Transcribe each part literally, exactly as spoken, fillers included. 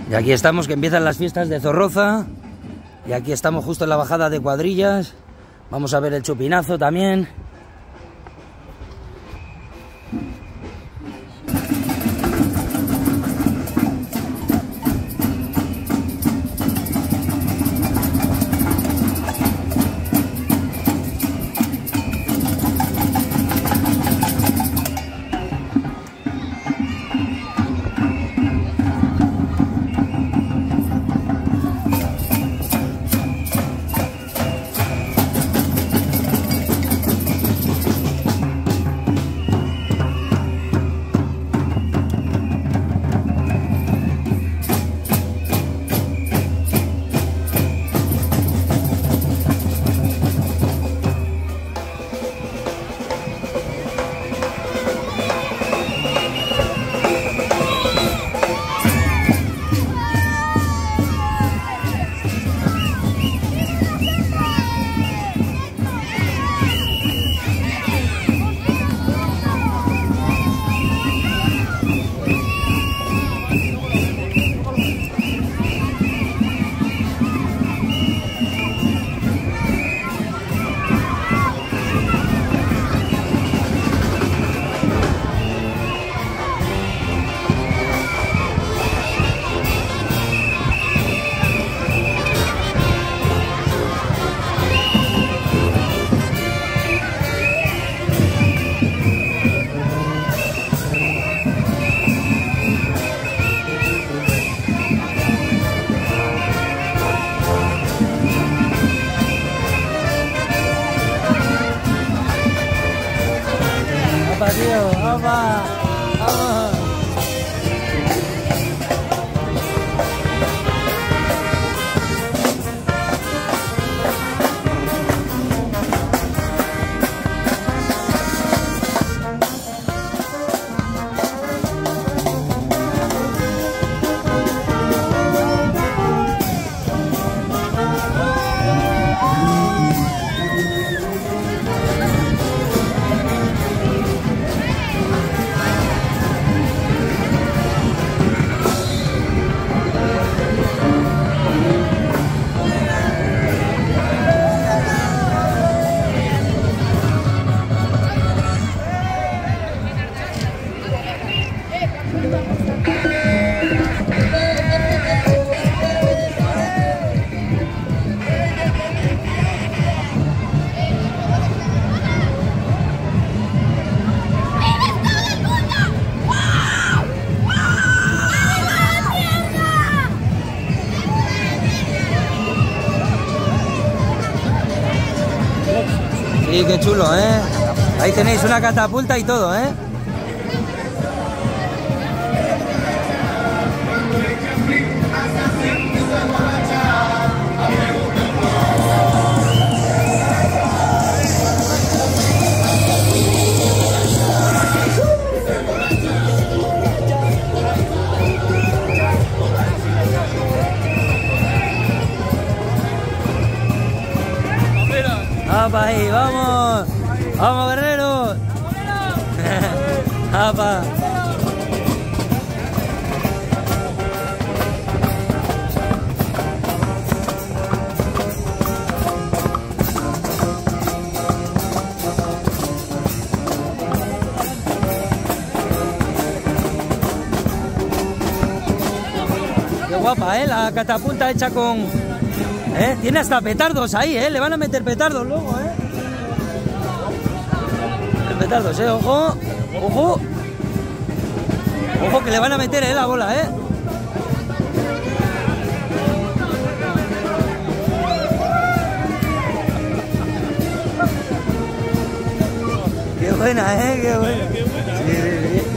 Y aquí estamos, que empiezan las fiestas de Zorroza. Y aquí estamos justo en la bajada de Cuadrillas. Vamos a ver el chupinazo también. ¡Apa, tío! ¡Apa! ¡Vamos! Sí, qué chulo, ¿eh? Ahí tenéis una catapulta y todo, ¿eh? ¡Apa ahí! ¡Vamos! ¡Vamos, guerreros! ¡Apa! ¡Qué guapa, eh! La catapulta hecha con... ¿Eh? Tiene hasta petardos ahí, ¿eh? Le van a meter petardos luego, ¿eh? Petardos, ¿eh? Ojo, ojo. Ojo que le van a meter, ¿eh? La bola, ¿eh? Qué buena, ¿eh? Qué buena. Sí, sí, sí.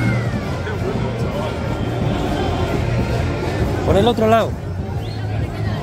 Por el otro lado.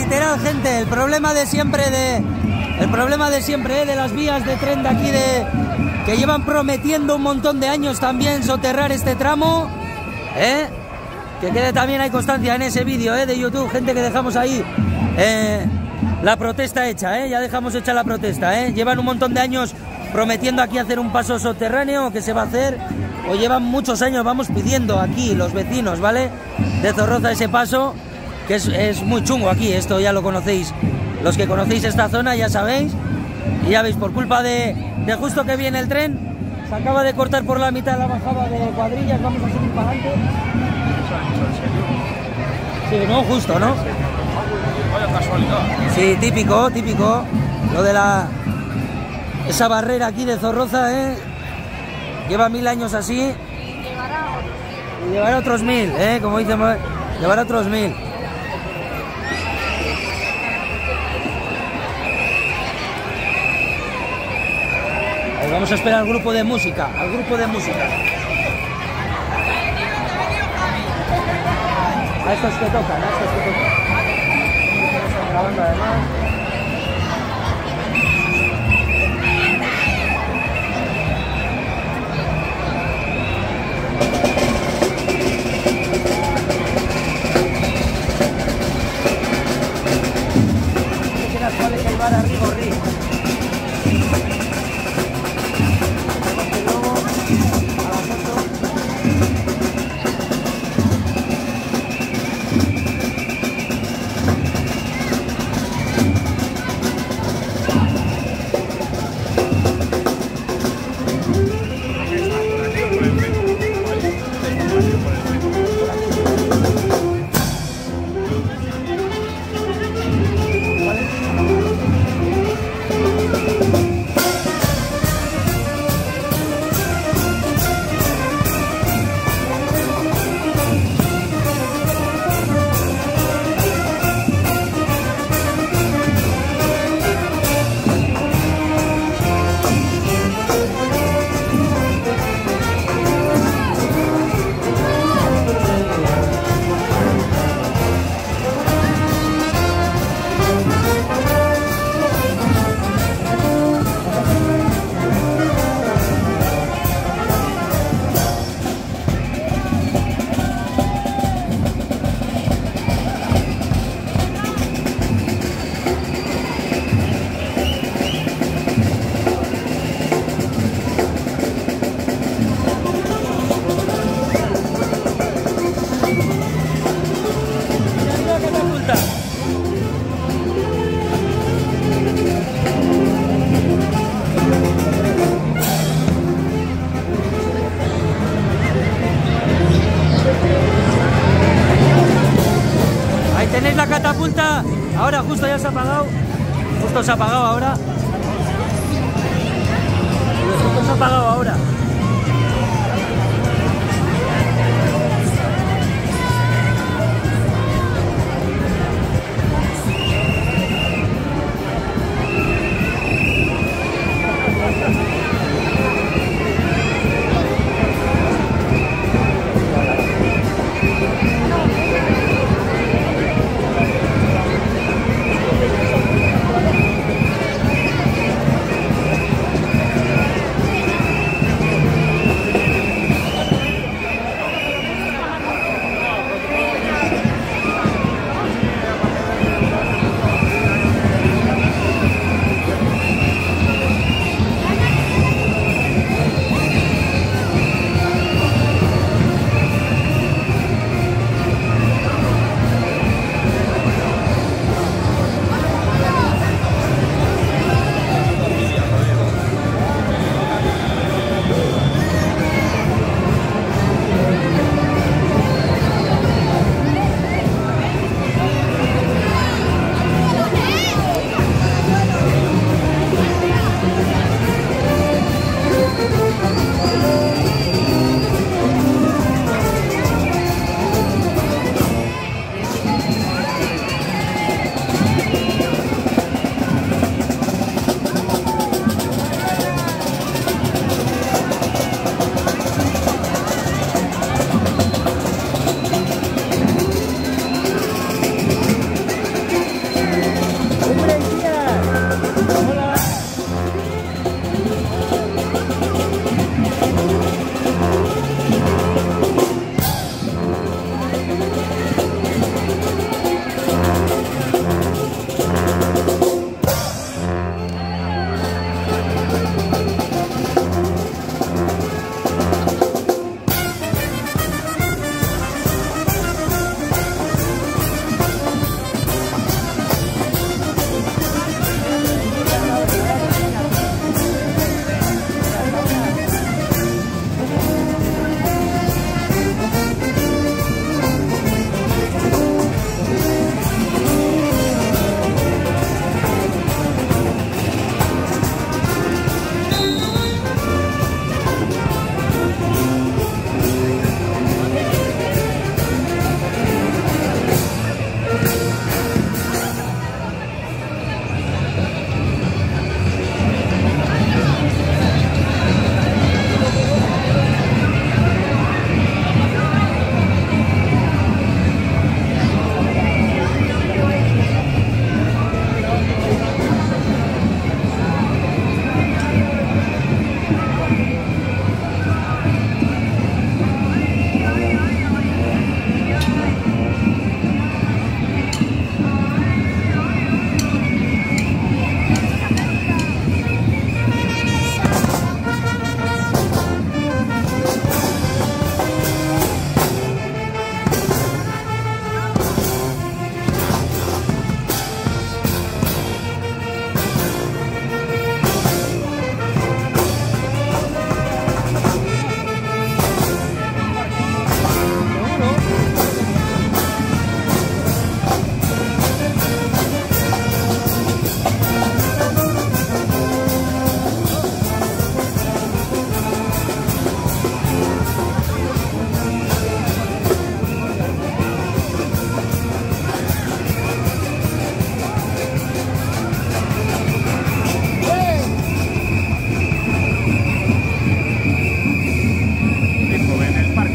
literal, gente, el problema de siempre de... El problema de siempre, ¿eh? De las vías de tren de aquí de... Que llevan prometiendo un montón de años también soterrar este tramo, ¿eh? Que quede también hay constancia en ese vídeo, ¿eh? De YouTube, gente, que dejamos ahí eh, la protesta hecha, ¿eh? Ya dejamos hecha la protesta, ¿eh? Llevan un montón de años prometiendo aquí hacer un paso subterráneo, que se va a hacer, o llevan muchos años, vamos pidiendo aquí los vecinos, ¿vale? De Zorroza ese paso, que es, es muy chungo aquí, esto ya lo conocéis. Los que conocéis esta zona ya sabéis, y ya veis, por culpa de, de justo que viene el tren, se acaba de cortar por la mitad la bajada de Cuadrillas, vamos a seguir para adelante. Sí, no, justo, ¿no? Vaya casualidad. Sí, típico, típico, lo de la... Esa barrera aquí de Zorroza, ¿eh? Lleva mil años así. Y llevará otros mil, ¿eh? Como dicen, llevará otros mil. Vamos a esperar al grupo de música, al grupo de música. A estos que tocan, a estos que tocan. Están grabando además. ¿Cuál es el bar a Rigorri? ¿Tenéis la catapulta? Ahora justo ya se ha apagado. Justo se ha apagado ahora. Justo se ha apagado ahora.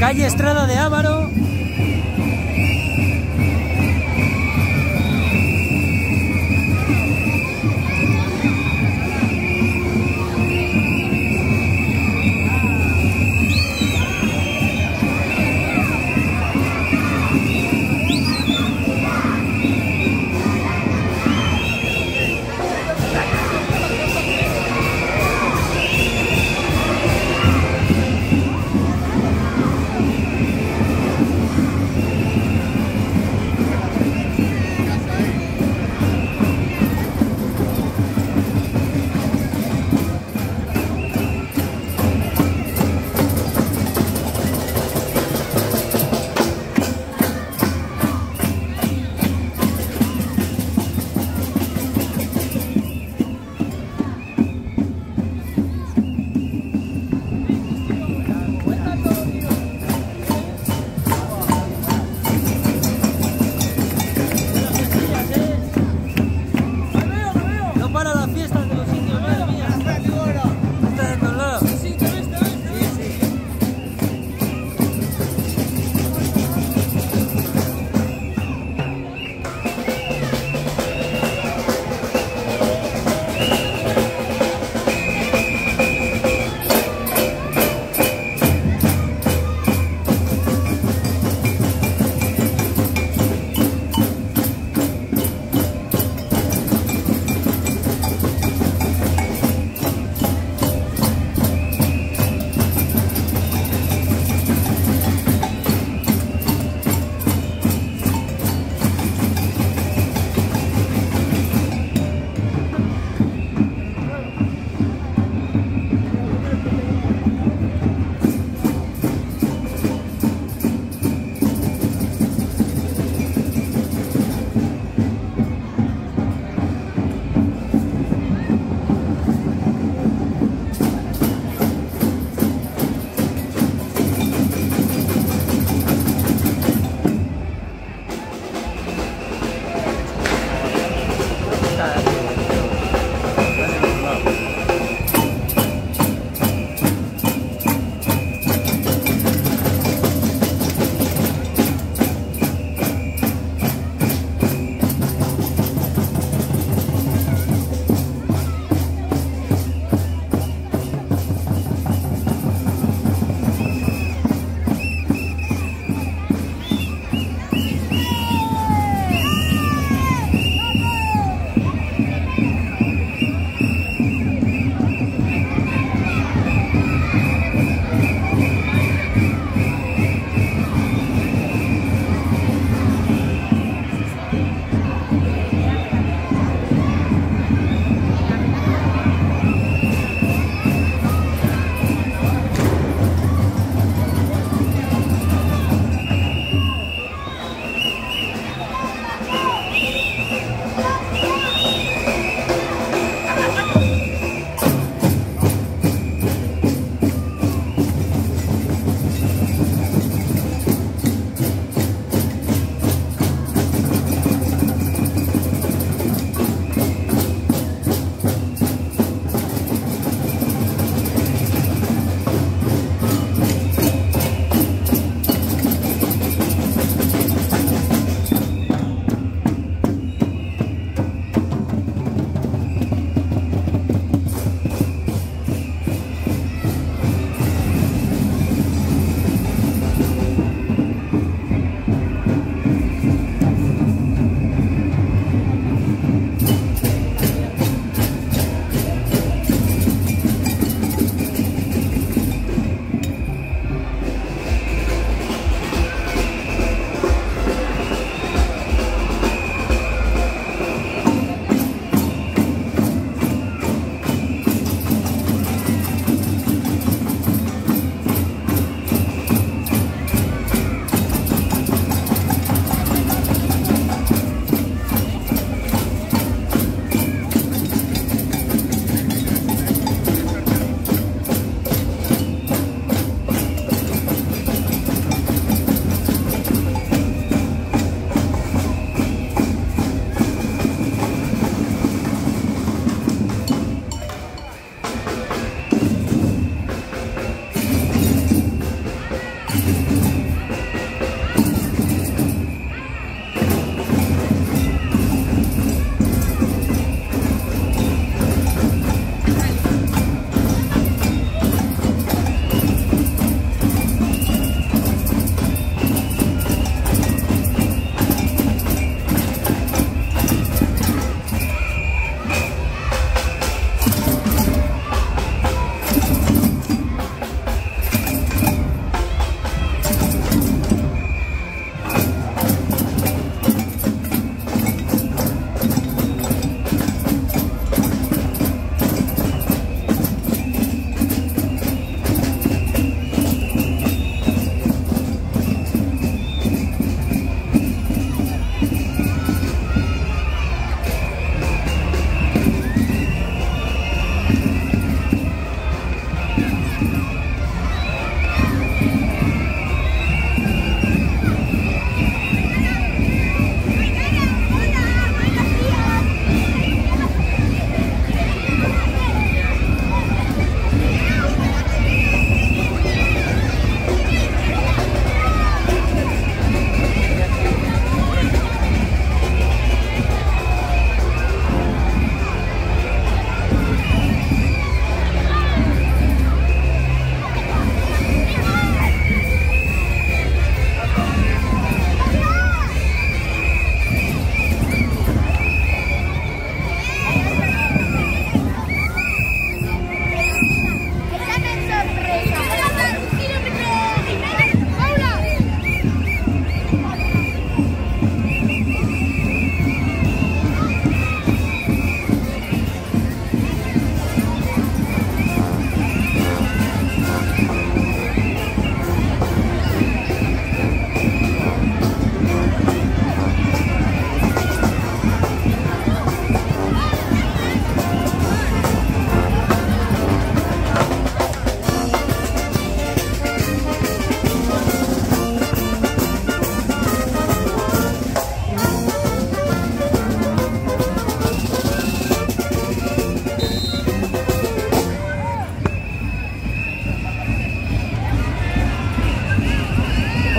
Calle Estrada de Ávaro.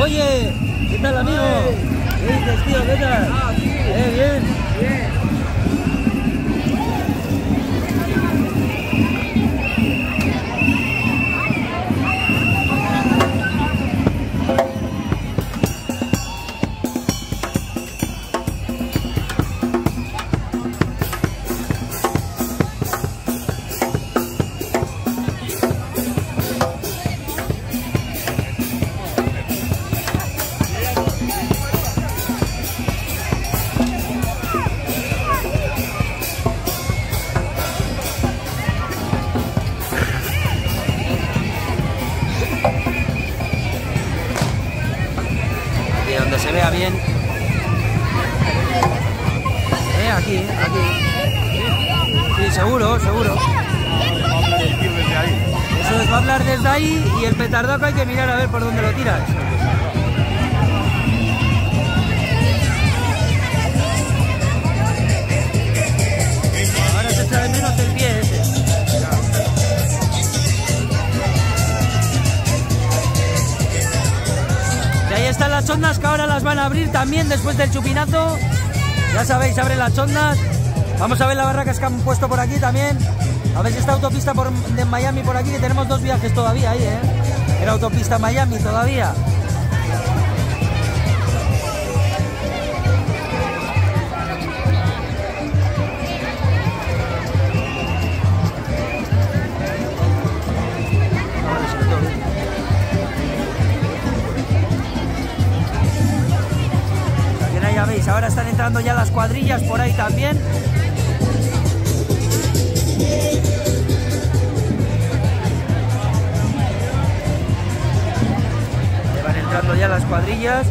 Oye, ¿qué tal, amigo? ¿Qué dices, tío? ¿Qué tal? Ah, sí. ¿Eh, bien? Bien. Donde se vea bien. Eh, aquí, eh, aquí. Sí, seguro, seguro. Eso es, va a hablar desde ahí y el petardaco hay que mirar a ver por dónde lo tiras. Ahora se echa de menos el pie ese. Y ahí están las chondas que ahora las van a abrir también después del chupinazo. Ya sabéis, abren las chondas. Vamos a ver las barracas que han puesto por aquí también. A ver si esta autopista por, de Miami por aquí, que tenemos dos viajes todavía ahí, ¿eh? Era autopista Miami todavía. Ya veis, ahora están entrando ya las cuadrillas por ahí también. Le van entrando ya las cuadrillas.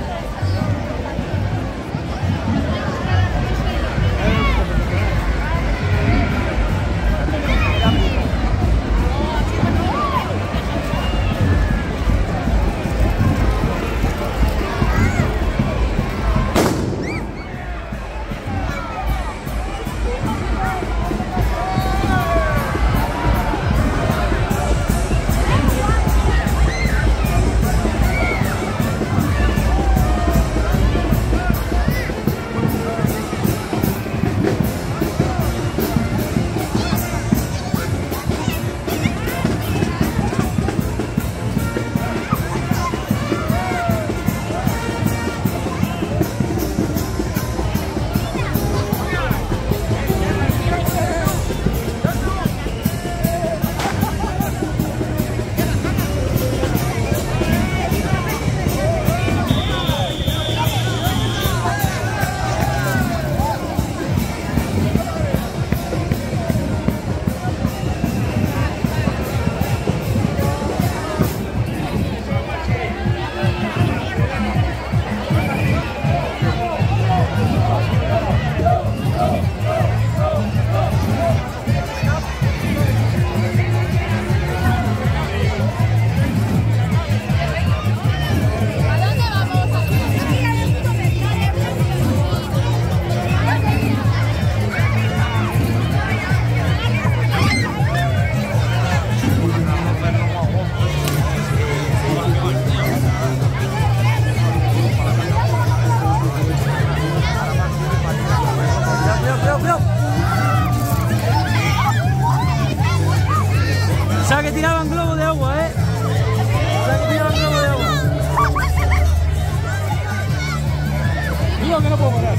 Pensaba que tiraban globos de agua, ¿eh? Pensaba que tiraban globos de agua. Digo que no puedo parar.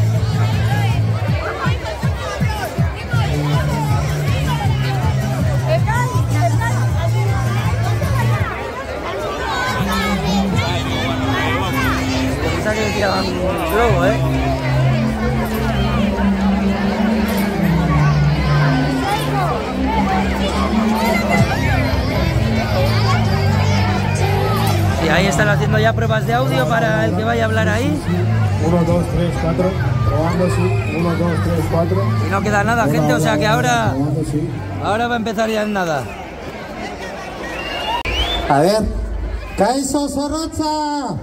Pensaba que tiraban globos, ¿eh? Y ahí están haciendo ya pruebas de audio para el que vaya a hablar ahí. uno, dos, tres, cuatro, probando, sí. uno, dos, tres, cuatro. Y no queda nada, Hola, gente, o sea hola, que hola, ahora, probando, sí. ahora va a empezar ya en nada. A ver, Kaixo Zorrotza!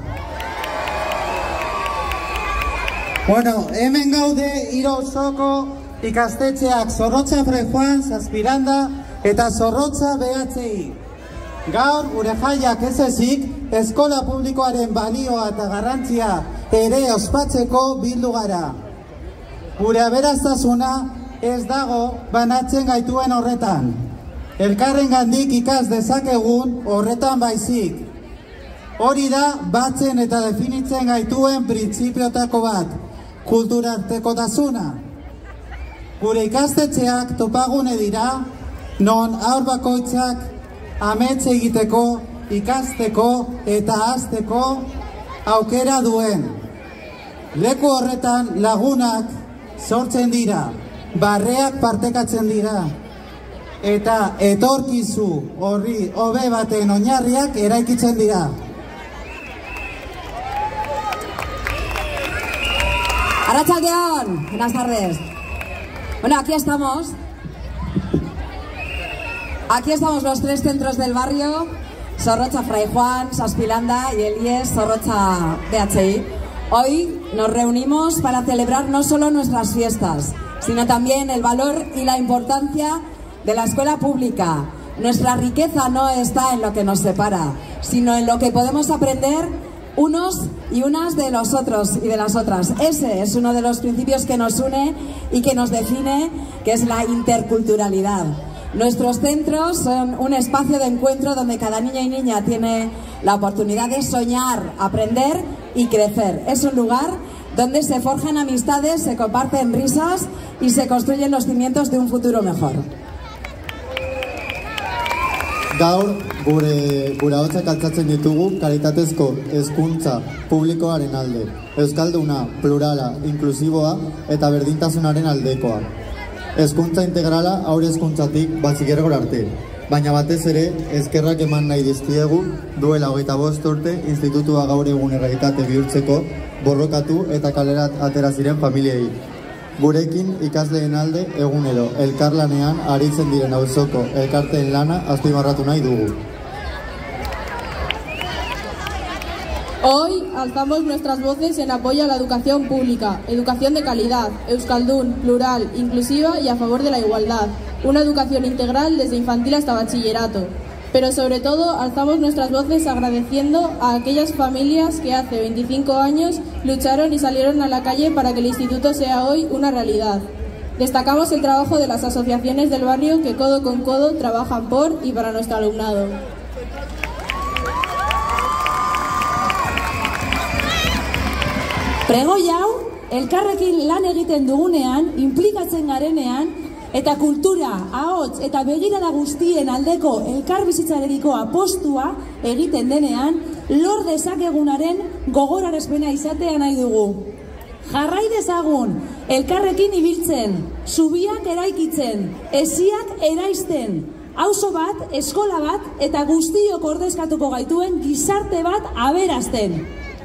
Bueno, hemen gaude Iro Osoko ikastetxeak Zorrotza Frejuan, Zazpiranda eta Zorrotza behatzei. Gaur, gure jaiak ez ezik, eskola publikoaren balioa eta garrantzia ere ospatzeko bildu gara. Gure aberastasuna ez dago banatzen gaituen horretan. Elkarrengandik ikas dezakegun horretan baizik. Hori da batzen eta definitzen gaituen printzipioetako bat, kulturartekotasuna. Gure ikastetxeak topagune dira, non haur bakoitzak amets egiteko, ikasteko eta hazteko aukera duen. Leku horretan lagunak sortzen dira, barreak partekatzen dira, eta etorkizu horri hobe baten oinarriak eraikitzen dira. Arratsaldeon, buenas tardes. Bueno, aquí estamos. Aquí estamos los tres centros del barrio, Zorrotza Fray Juan, Saspilanda y el I E S Zorrotza B H I. Hoy nos reunimos para celebrar no solo nuestras fiestas, sino también el valor y la importancia de la escuela pública. Nuestra riqueza no está en lo que nos separa, sino en lo que podemos aprender unos y unas de los otros y de las otras. Ese es uno de los principios que nos une y que nos define, que es la interculturalidad. Nuestros centros son un espacio de encuentro donde cada niño y niña tiene la oportunidad de soñar, aprender y crecer. Es un lugar donde se forjan amistades, se comparten risas y se construyen los cimientos de un futuro mejor. Gaur, gure gure ahotsak altzatzen ditugu kalitatezko hezkuntza publikoaren alde. Euskalduna, plurala, inklusiboa eta berdintasunaren aldekoa. Hezkuntza integrala haur hezkuntzatik batxilergora arte. Baina batez ere, eskerrak eman nahi dizkiegu duela hogeita bost urte institutua gaur egun errealitate bihurtzeko borrokatu eta kalerat atera ziren familiei. Gurekin ikasleen alde egunero elkarlanean aritzen diren auzoko elkarteen lana azpimarratu nahi dugu. Hoy alzamos nuestras voces en apoyo a la educación pública, educación de calidad, euskaldun, plural, inclusiva y a favor de la igualdad, una educación integral desde infantil hasta bachillerato. Pero sobre todo alzamos nuestras voces agradeciendo a aquellas familias que hace veinticinco años lucharon y salieron a la calle para que el instituto sea hoy una realidad. Destacamos el trabajo de las asociaciones del barrio que codo con codo trabajan por y para nuestro alumnado. Pregoi hau, elkarrekin lan egiten dugunean, implikatzen garenean, eta kultura, ahots eta begirada guztien aldeko elkarbizitzarekiko apostua egiten denean, lor dezakegunaren gogorarazpena izatea nahi dugu. Jarrai dezagun, elkarrekin ibiltzen, zubiak eraikitzen, hesiak eraisten, auzo bat, eskola bat eta guztiok ordezkatuko gaituen gizarte bat aberazten.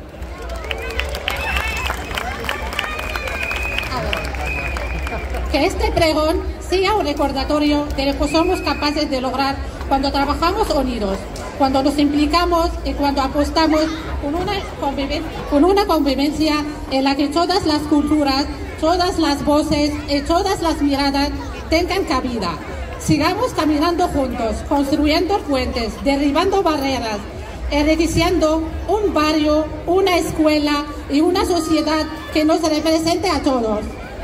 Que este pregón sea un recordatorio de lo que somos capaces de lograr cuando trabajamos unidos, cuando nos implicamos y cuando apostamos con una convivencia, con una convivencia en la que todas las culturas, todas las voces y todas las miradas tengan cabida. Sigamos caminando juntos, construyendo puentes, derribando barreras, enriqueciendo un barrio, una escuela y una sociedad que nos represente a todos.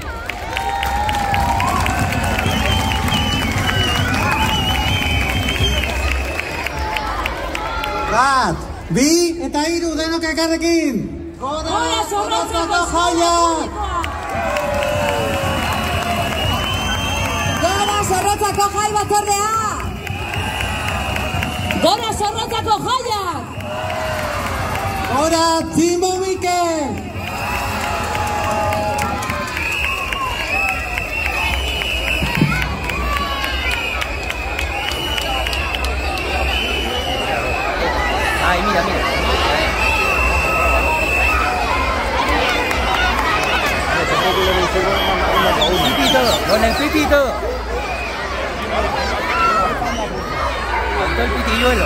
Bat, bi eta hiru denok elkarrekin. Gora Zorrotzako jaiak! Gora Zorrotzako jai batzordea! Gora Zorrotzako jaiak! Gora Tximbo Mikel! Ay, mira, mira. Con el pipi y todo, con el pipi y todo. Con todo el pitilluelo.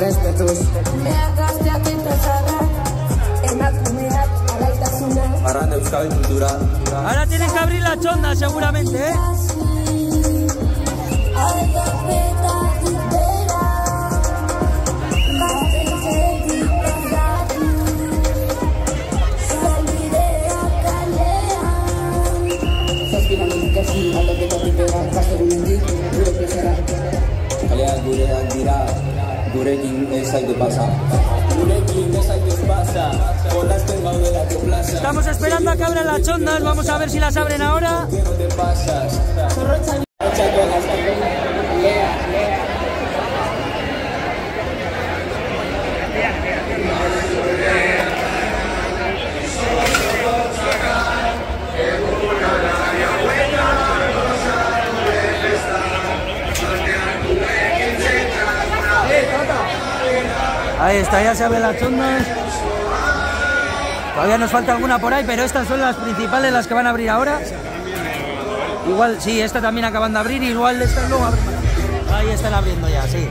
errespetuz. Arran euskal kultura. Ahora tienen que abrir la chonda seguramente, ¿eh? Kalean gureak dira, gurekin ez zaitu pasa. Gurekin ez zaitu pasa, jolasten gaudela que plaza. Estamos esperando a que abran las chondas, vamos a ver si las abren ahora. Que no te pasas. Ahí está, ya se abren las chondas. Todavía nos falta alguna por ahí, pero estas son las principales, las que van a abrir ahora. Igual, sí, esta también acaban de abrir, igual estas luego abren. Ahí están abriendo ya, sí.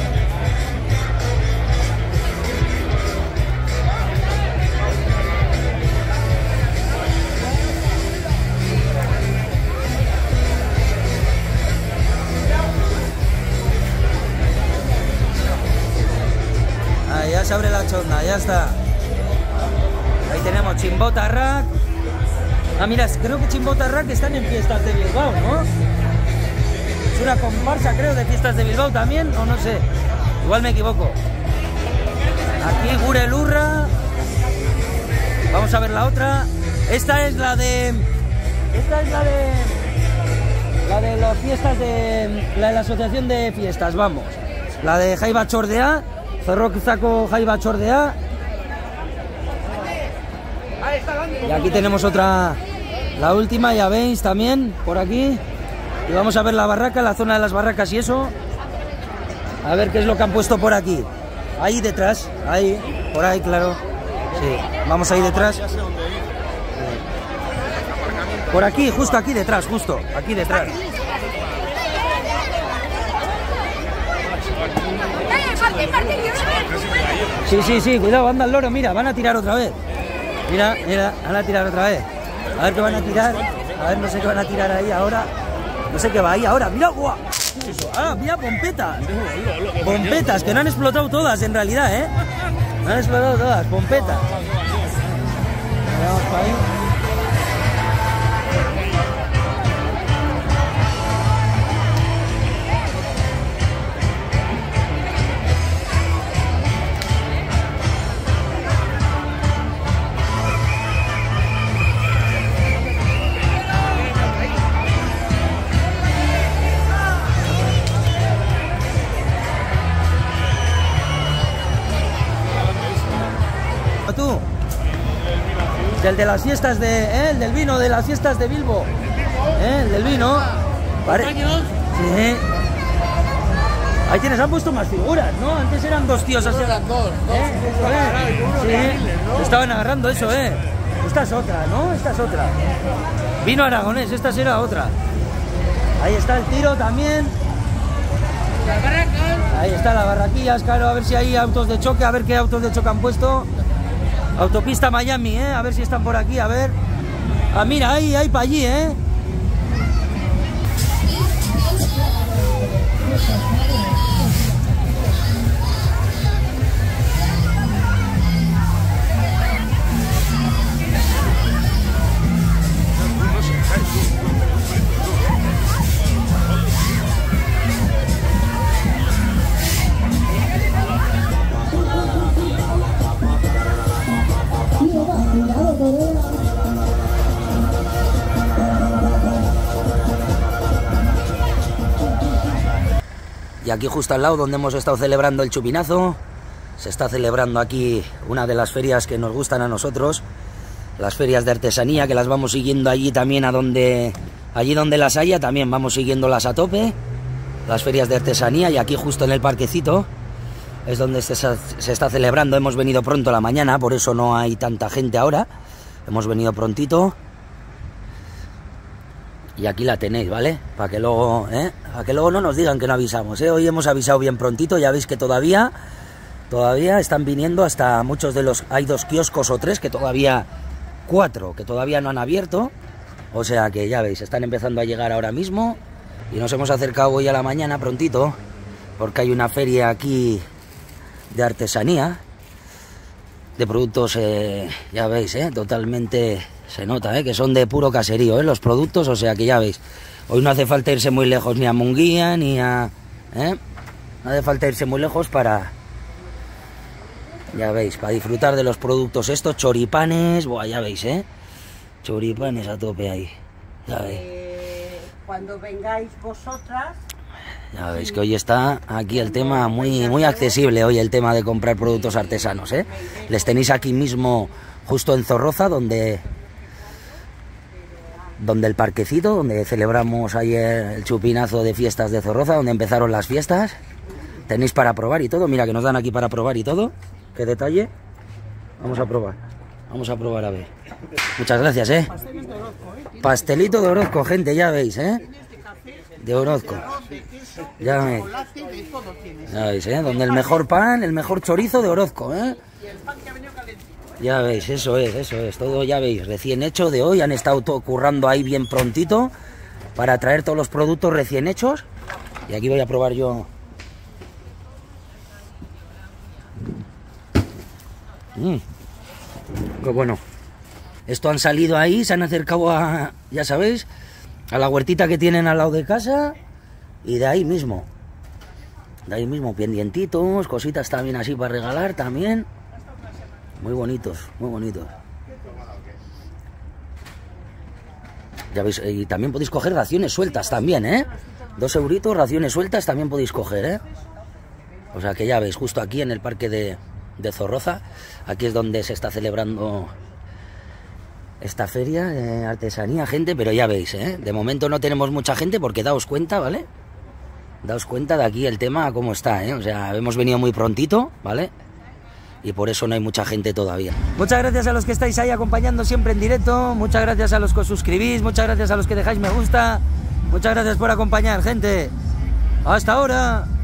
Ahí ya se abre la chonda, ya está. Ahí tenemos Chimbota Rack. Ah, mira, creo que Chimbota Rack están en Fiestas de Bilbao, ¿no? Es una comparsa, creo, de Fiestas de Bilbao también, o no sé. Igual me equivoco. Aquí Gure Lurra. Vamos a ver la otra. Esta es la de... Esta es la de... La de las fiestas de... La de la asociación de fiestas, vamos. La de Jaiba Chordea. Zorrotzako Jaiba Chordea. Y aquí tenemos otra, la última, ya veis, también, por aquí. Y vamos a ver la barraca, la zona de las barracas y eso. A ver qué es lo que han puesto por aquí. Ahí detrás, ahí, por ahí, claro. Sí, vamos ahí detrás. Por aquí, justo aquí detrás, justo, aquí detrás. Sí, sí, sí, cuidado, anda el loro, mira, van a tirar otra vez. Mira, mira, van a tirar otra vez. A ver qué van a tirar. A ver, no sé qué van a tirar ahí ahora. No sé qué va ahí ahora. Mira, guau. Eso. Ah, mira, pompetas. Pompetas, que no han explotado todas en realidad, ¿eh? No han explotado todas, pompetas. Vamos para ahí. Tú, del de las fiestas de, ¿eh? El del vino de las fiestas de Bilbo, ¿eh? El del vino. Pare... Sí. Ahí tienes, han puesto más figuras, ¿no? Antes eran dos tíos así. Eran dos, dos. ¿Eh? Eso, ¿eh? Sí. Estaban agarrando eso, ¿eh? Esta es otra, ¿no? Esta es otra. Vino aragonés, esta será otra. Ahí está el tiro también. Ahí está la barraquillas, claro, a ver si hay autos de choque, a ver qué autos de choque han puesto. Autopista Miami, ¿eh? A ver si están por aquí, a ver. Ah, mira, ahí, ahí para allí, ¿eh? Y aquí justo al lado donde hemos estado celebrando el chupinazo, se está celebrando aquí una de las ferias que nos gustan a nosotros, las ferias de artesanía, que las vamos siguiendo allí también a donde, allí donde las haya, también vamos siguiéndolas a tope, las ferias de artesanía, y aquí justo en el parquecito es donde se, se está celebrando. Hemos venido pronto a la mañana, por eso no hay tanta gente ahora, hemos venido prontito. Y aquí la tenéis, ¿vale? Para que luego, ¿eh? Para que luego no nos digan que no avisamos, ¿eh? Hoy hemos avisado bien prontito, ya veis que todavía Todavía están viniendo hasta muchos de los... Hay dos kioscos o tres que todavía... Cuatro que todavía no han abierto. O sea que ya veis, están empezando a llegar ahora mismo. Y nos hemos acercado hoy a la mañana prontito, porque hay una feria aquí de artesanía, de productos, eh, ya veis, eh, totalmente se nota, eh, que son de puro caserío, eh, los productos, o sea que ya veis, hoy no hace falta irse muy lejos ni a Munguía, ni a... Eh, no hace falta irse muy lejos para... Ya veis, para disfrutar de los productos estos, choripanes, buah, ya veis, eh, choripanes a tope ahí, ya veis. Eh, cuando vengáis vosotras... Ya veis que hoy está aquí el tema muy, muy accesible, hoy el tema de comprar productos artesanos, ¿eh? Les tenéis aquí mismo, justo en Zorroza, donde, donde el parquecito, donde celebramos ayer el chupinazo de fiestas de Zorroza, donde empezaron las fiestas. Tenéis para probar y todo, mira que nos dan aquí para probar y todo. Qué detalle. Vamos a probar, vamos a probar a ver. Muchas gracias, ¿eh? Pastelito de Orozco, gente, ya veis, ¿eh? De Orozco. Ya veis. Ya veis, ¿eh? Donde el mejor pan, el mejor chorizo de Orozco, ¿eh? Ya veis, eso es, eso es. Todo, ya veis, recién hecho de hoy. Han estado todo currando ahí bien prontito para traer todos los productos recién hechos. Y aquí voy a probar yo. Mmm. Qué bueno. Esto han salido ahí, se han acercado a, ya sabéis, a la huertita que tienen al lado de casa, y de ahí mismo, de ahí mismo, pendientitos, cositas también así para regalar también, muy bonitos, muy bonitos. Ya veis, y también podéis coger raciones sueltas también, ¿eh? Dos euritos, raciones sueltas también podéis coger, ¿eh? O sea que ya veis, justo aquí en el parque de, de Zorroza, aquí es donde se está celebrando esta feria de artesanía, gente, pero ya veis, ¿eh? De momento no tenemos mucha gente porque daos cuenta, ¿vale? Daos cuenta de aquí el tema cómo está, ¿eh? O sea, hemos venido muy prontito, ¿vale? Y por eso no hay mucha gente todavía. Muchas gracias a los que estáis ahí acompañando siempre en directo, muchas gracias a los que os suscribís, muchas gracias a los que dejáis me gusta, muchas gracias por acompañar, gente. ¡Hasta ahora!